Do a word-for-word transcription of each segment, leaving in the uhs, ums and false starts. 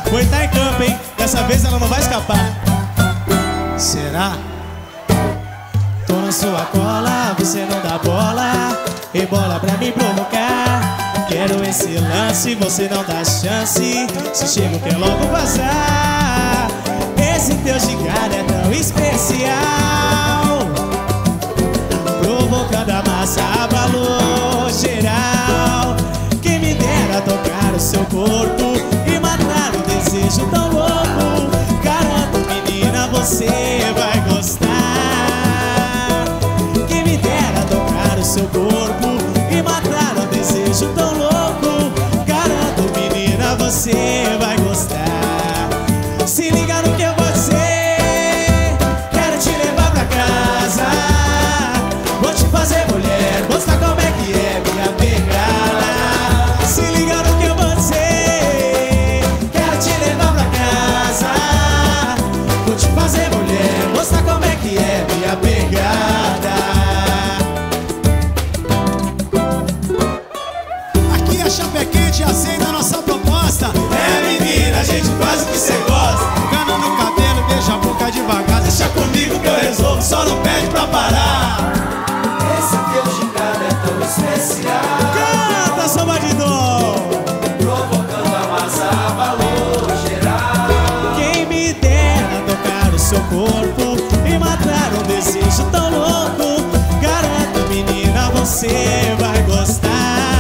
Foi tá em campo, hein? Dessa vez ela não vai escapar. Será? Tô na sua cola, você não dá bola. Rebola pra me provocar. Quero esse lance, você não dá chance. Se chego quer logo vazar. Esse teu gigante é tão especial, provocando a massa, abalou geral. Quem me dera tocar o seu corpo e matar o desejo tão louco. Garanto, menina, você vai gostar. Quem me dera tocar o seu corpo e matar o desejo tão louco. Garanto, menina, você vai gostar. Se liga no que eu vou dizer, quero te levar pra casa. Vou te fazer mulher, mostrar como é que é minha pegada. Se liga no que eu vou dizer, quero te levar pra casa. Vou te fazer mulher, mostrar como é que é minha pegada. Aqui a Chapa é quente, aceita a nossa proposta. É, menina, a gente faz o que cê gosta. Tocando no cabelo, beija a boca devagar. Deixa comigo que eu resolvo, só não pede pra parar. Esse teu gingado é tão especial, Canta, seu bandidão, provocando a massa, abalou geral. quem me dera tocar o seu corpo e matar um desejo tão louco. Garanto, menina, você vai gostar.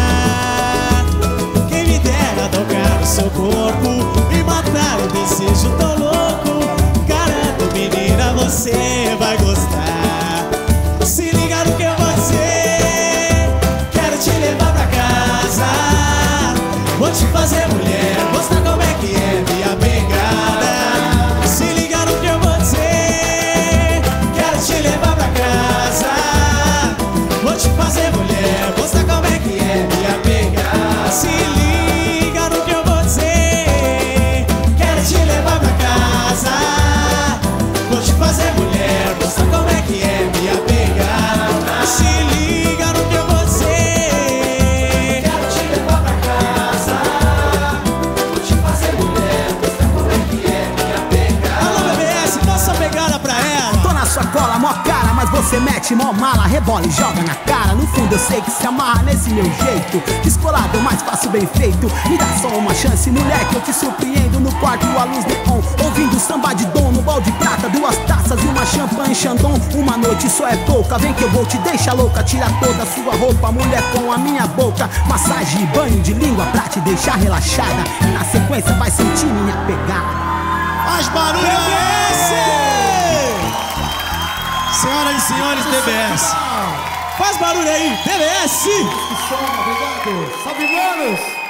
Quem me dera tocar o seu corpo e matar um desejo tão louco. Garanto, menina, você vai gostar. Se liga no que eu vou dizer, quero te levar pra casa. Vou te fazer mulher, mostrar como é que é minha pegada. Se liga no que eu vou dizer, quero te levar pra casa. Vou te fazer mulher, mostrar como é que é minha pegada. Se liga no que eu vou dizer, quero te levar pra casa. Vou te fazer mulher, mostrar como é que é minha pegada. Se liga no que eu vou dizer, Quero te levar pra casa. Vou te fazer mulher, mostrar como é que é minha pegada. alô B B S, dá sua pegada pra ela. Tô na sua cola, mó cara, mas você mete mó mala. Rebola e joga na cara, no fundo eu sei que se amarra nesse meu jeito. Descolado, eu mais faço bem feito. Me dá só uma chance, mulher, que eu te surpreendo. No quarto, a luz neon, ouvindo samba de dom. No balde de prata, duas taças e uma champanhe Chandon. Uma noite só é pouca, vem que eu vou te deixar louca. Tira toda a sua roupa, mulher, com a minha boca. Massagem e banho de língua pra te deixar relaxada. E na sequência vai sentir minha pegada. Faz barulho aí! Senhoras e senhores, D B S. Faz barulho aí, B B S. Obrigado. Salve, manos!